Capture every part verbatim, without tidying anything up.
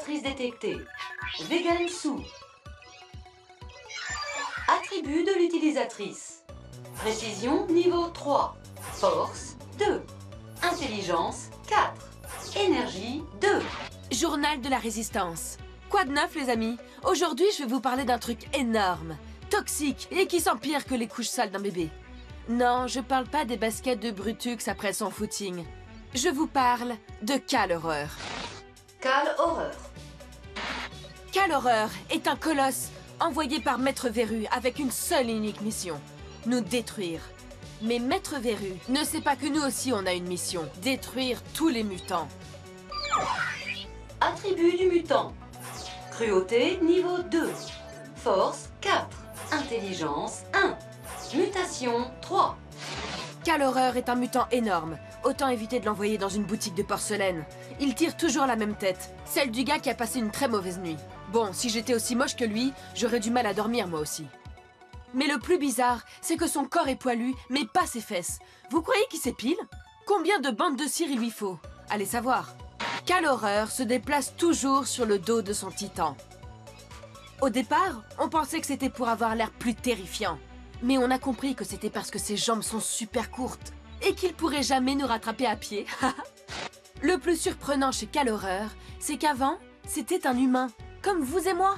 utilisatrice détectée. Vegan Sue. Attribut de l'utilisatrice. Précision niveau trois. Force deux. Intelligence quatre. Énergie deux. Journal de la résistance. Quoi de neuf, les amis? Aujourd'hui, je vais vous parler d'un truc énorme, toxique et qui sent pire que les couches sales d'un bébé. Non, je parle pas des baskets de Brutux après son footing. Je vous parle de Calhorreur. Calhorreur. Calhorreur est un colosse envoyé par Maître Verru avec une seule et unique mission, nous détruire. Mais Maître Verru ne sait pas que nous aussi on a une mission, détruire tous les mutants. Attribut du mutant. Cruauté niveau deux. Force quatre. Intelligence un. Mutation trois. Calhorreur est un mutant énorme. Autant éviter de l'envoyer dans une boutique de porcelaine. Il tire toujours la même tête, celle du gars qui a passé une très mauvaise nuit. Bon, si j'étais aussi moche que lui, j'aurais du mal à dormir moi aussi. Mais le plus bizarre, c'est que son corps est poilu, mais pas ses fesses. Vous croyez qu'il s'épile? Combien de bandes de cire il lui faut? Allez savoir. Calhorreur se déplace toujours sur le dos de son titan. Au départ, on pensait que c'était pour avoir l'air plus terrifiant. Mais on a compris que c'était parce que ses jambes sont super courtes et qu'il pourrait jamais nous rattraper à pied. Le plus surprenant chez Calhorreur, c'est qu'avant, c'était un humain, comme vous et moi.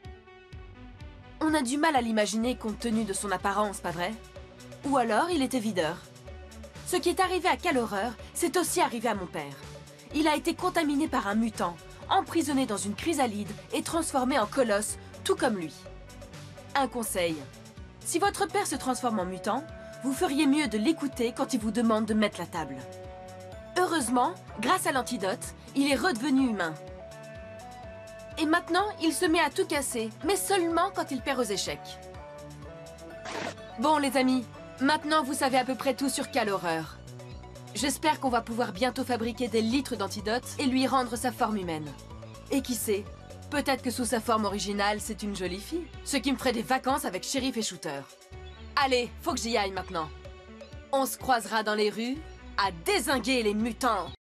On a du mal à l'imaginer compte tenu de son apparence, pas vrai? Ou alors, il était videur. Ce qui est arrivé à Calhorreur, c'est aussi arrivé à mon père. Il a été contaminé par un mutant, emprisonné dans une chrysalide et transformé en colosse, tout comme lui. Un conseil. Si votre père se transforme en mutant, vous feriez mieux de l'écouter quand il vous demande de mettre la table. Heureusement, grâce à l'antidote, il est redevenu humain. Et maintenant, il se met à tout casser, mais seulement quand il perd aux échecs. Bon les amis, maintenant vous savez à peu près tout sur Calhorreur. J'espère qu'on va pouvoir bientôt fabriquer des litres d'antidote et lui rendre sa forme humaine. Et qui sait, peut-être que sous sa forme originale, c'est une jolie fille. Ce qui me ferait des vacances avec shérif et shooter. Allez, faut que j'y aille maintenant. On se croisera dans les rues à dézinguer les mutants.